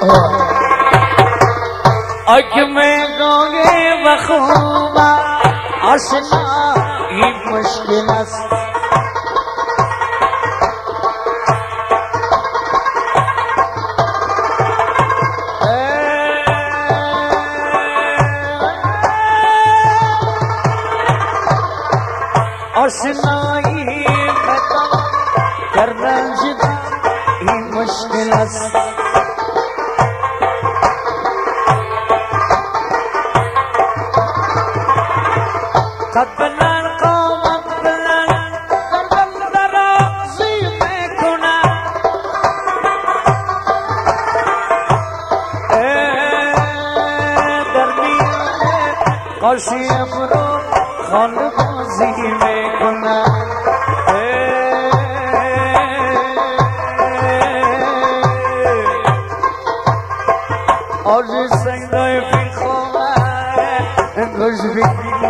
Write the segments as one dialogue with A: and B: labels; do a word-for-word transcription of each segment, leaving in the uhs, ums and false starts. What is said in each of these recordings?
A: अख में गोगे बखूबा आशना ही मुश्किल आशना ही बता करना जुदा ही मुश्किल कबलन को मकबलन करबल दराज़ी में गुना ए दरमिया में कौशी अमरो खानबाजी में गुना और सैदाए फिखो में कुछ भी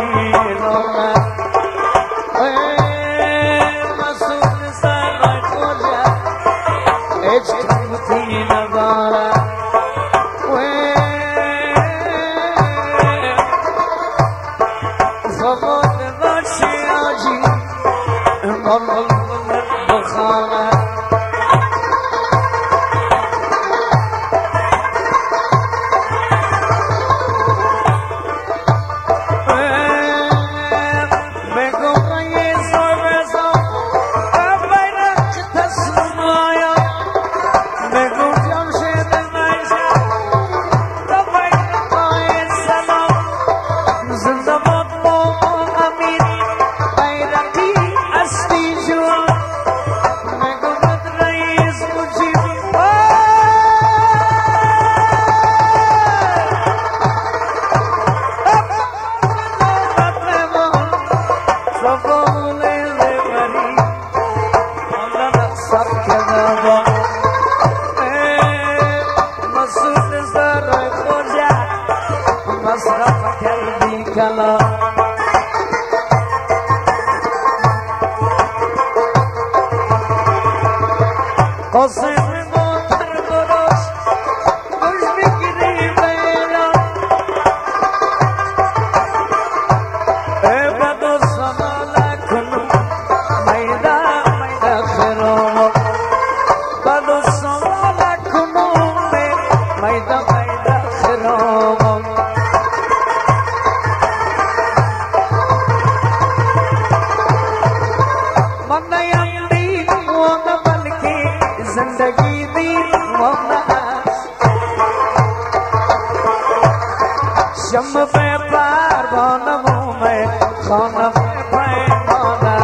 A: शम पे पार बनमो में खाना पे पाना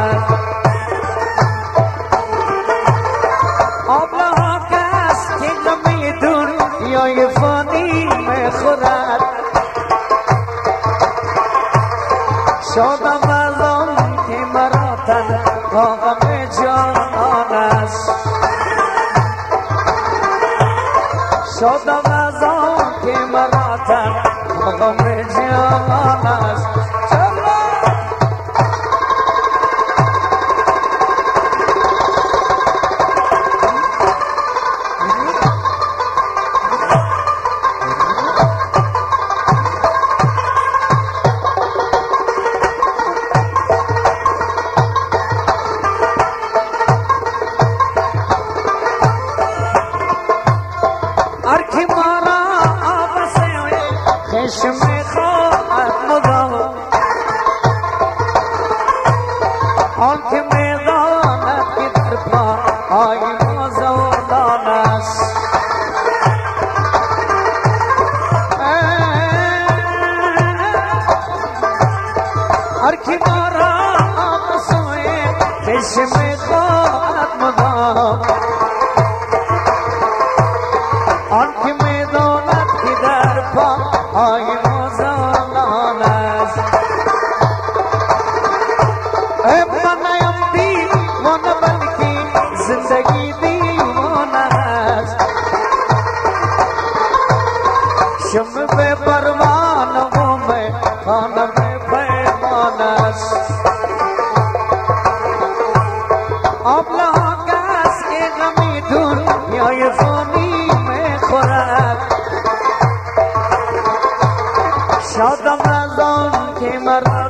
A: अब लहाकास के नमी दूर यो ये फानी में खुरात शोदा मालूम के मरातन होगा में जानास शोदा मालूम के मरातन में जानास अर्खी मारा आपसे खेश में आंख में दानत की तरफा आई मज़ौदानस अर्खी मारा आप सोए देश में दानत मदाम आंख में दानत की तरफा आई मज़ौदानस शम पे परवान हो मैं खाना में पैमानस अब लहाकास के नमी धुन या ये फानी में खुराक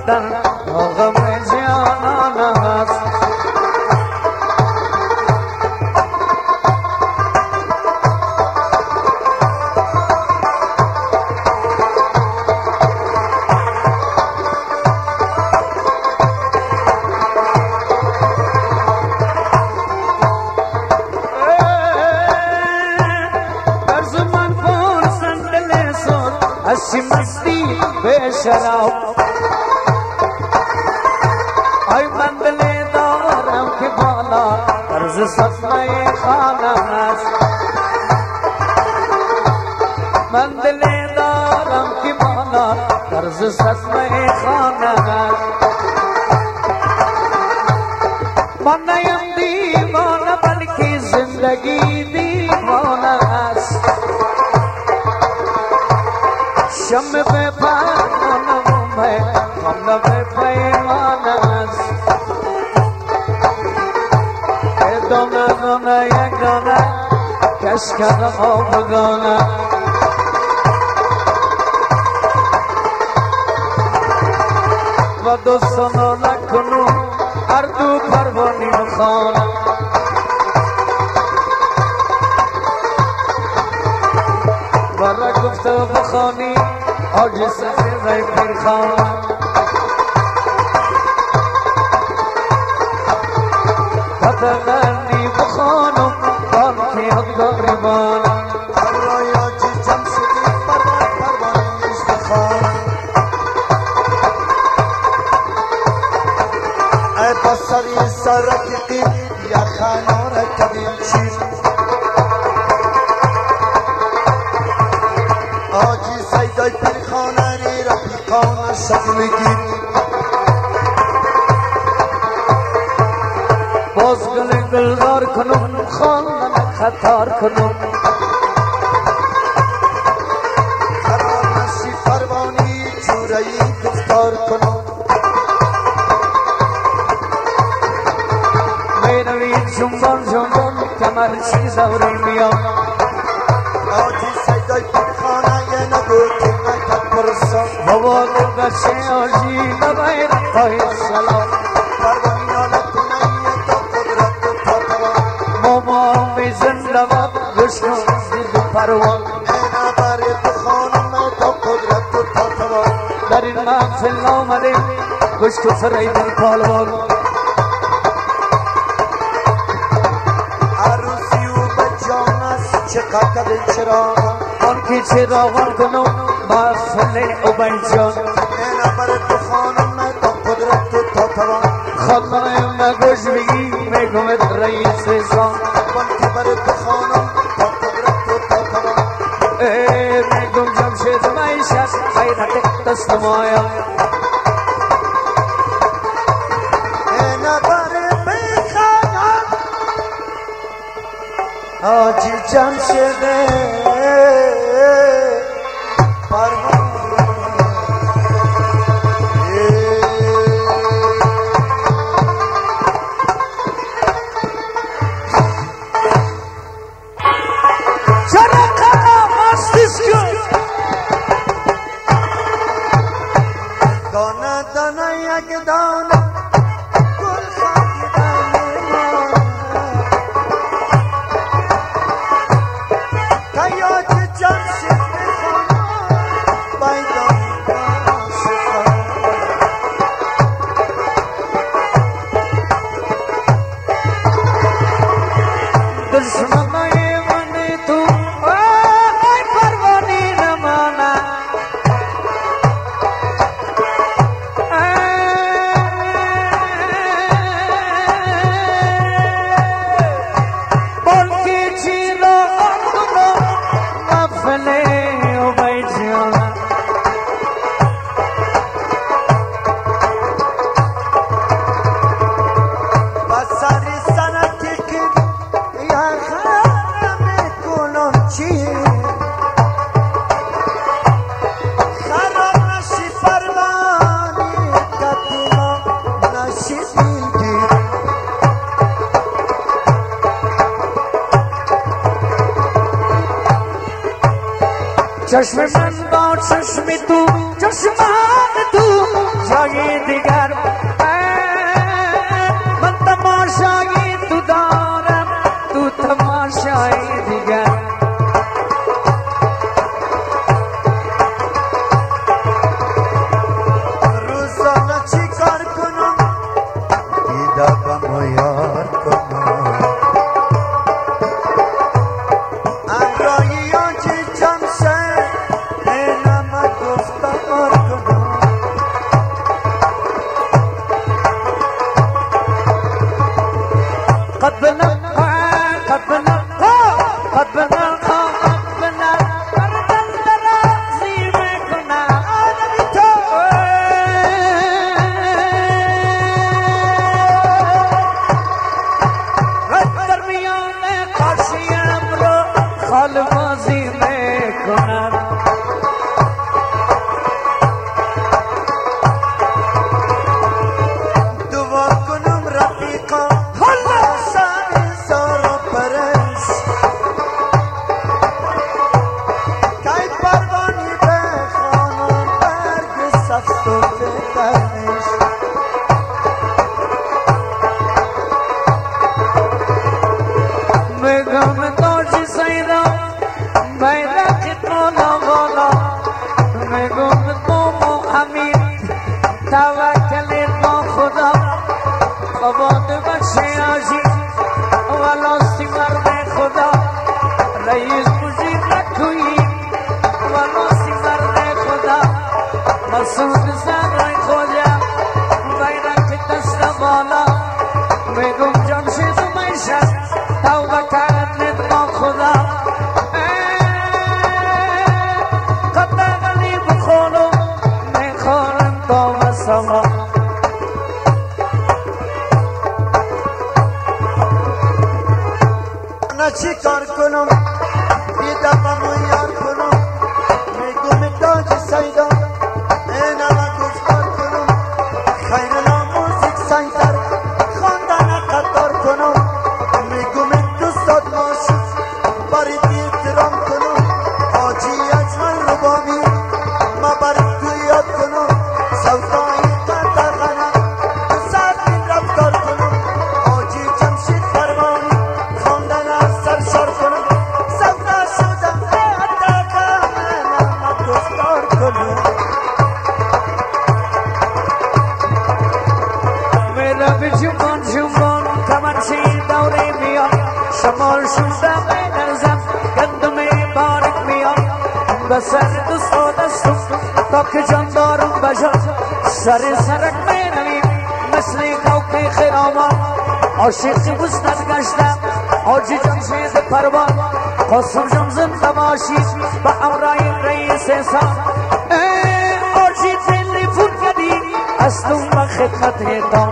A: در غم جانان است. हसी मस्ती बेशराब आई मंदले दारम के बाला कर्ज सपने खाना मंदले दारम के बाला कर्ज सपने खाना मनयम दीवाना बल्कि जिंदगी दीवाना शम पे पाना मैं हम पे पैमाना ए दोना दोना ये दोना कैसे हो बगाना वदो सुनो लखनऊ अर्दू परवानी खाना वरा गुफ्तो बखानी और जिसे गए फिर खाना पतनी बखानो कौन के अकबर बाना रोया जी जमशेदी परवान परवान इस्तेखाना ऐ बसरी सरकती या खानों रकबीम चीज آجی سیدای پرخانه ری رفیقانه شدیدگی باز گل گلدار کنم خواندن خطار کنم قرار نشی پروانی جورایی گفتار کنم میروی جنبان جنبان کمر چیز دوری میام آجی سیدای پرخانه بابا تو بچه آجی نباید خواهی سلام پروانیانه کنه تو قدرت تا توان ماما می زنده و گشنو زید پروان اینا باری تو خانم تو قدرت تا توان در این محفل آمده گشت و فریدن پالوان عروسی و بجان است چقدر چراغان آن کی چراغان کنم محفل اوبنجان اینا بر تو خانم تو قدرت تو توان خانم مگوش بگی میگمت رئیس زان آن کی بر تو خانم تو قدرت تو توان میگم جمشید معیشت خیرت دست مایا اینا بر بخانم آجی جمشید चश्मे मन चश्मे तू चश्मान तू تماشایی دیگر من تماشایی تو دارم تو تماشایی دیگر
B: روزانه چی کار کنم دیده بمو یار کنم امرایی ها چی جمشه اینم گفتار کنم
A: قد بنقى قد بنقى قد بنقى قد بنقى برد الدرازي مكنا أنا بيتو رد درمیان قاشی امرو خال مازی مکنا
B: دعا کنم رفیقا
A: رئیس مجید نکویی ولوسی مرد خدا مسعود زنای خدا بیرک دست بالا میگم جمشید میشد توبه کرد با خدا قبل ولی بخونم میخورم تا مسما
B: نه چی کار کنم دیده بمو یار کنم میگم تاج سیدا اینم گفتار کنم خیر ناموزیک سنگر خواندن قطار کنم میگم دوستات ماشید برید احترام کنم حاجی اجمل ربابی ما برید تو یاد کنم سودایی قطر غنم سرین رفتار کنم حاجی جمشید فرمانی خواندن از سرشار کنم سودا شدم گفتار کنم
A: میره به جنبان جنبان کمرچی دوره میاد شمال شده بینرزم گندم بارک میاد به سر دست و دستم تا که جان دارم بجان سر سرک مینویم مثل کوک خرامان عاشق بستت گشتم حاجی جمشید پروان قاسم جان زنده باشید به امرای رئیس حساب حاجی تلفون کردی هستم به خدمتتان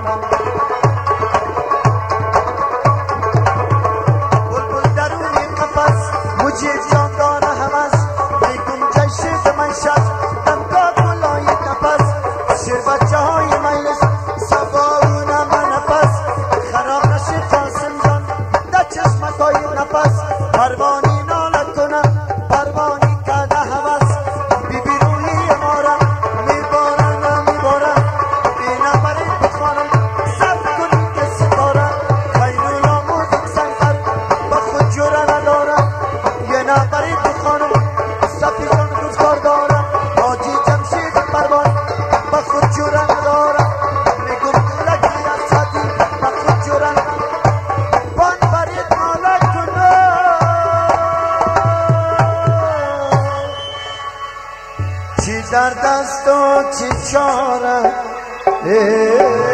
B: بلبل درونی قفس مجید جان داره همس میگم جشید من شد دمکا کلای نفس شیر بچه های مجلس سباون من نفس خراب نشید قاسم جان در چشمک های نفس پروانی نالت کنم پروانی کده همس بی بی روحی ما را میبارن میبارن اینم برید بخوانم سب کنید که ستاره خیرون آموزک سنگر با خود جوره ندارم یه نبرید بخوانم سبی جان گفتار دارم حاجی جمشید پروان با خود جوره ندارم میگم لکی از صدی با خود جوره بان برید مالک کنم چی در دست و چی چاره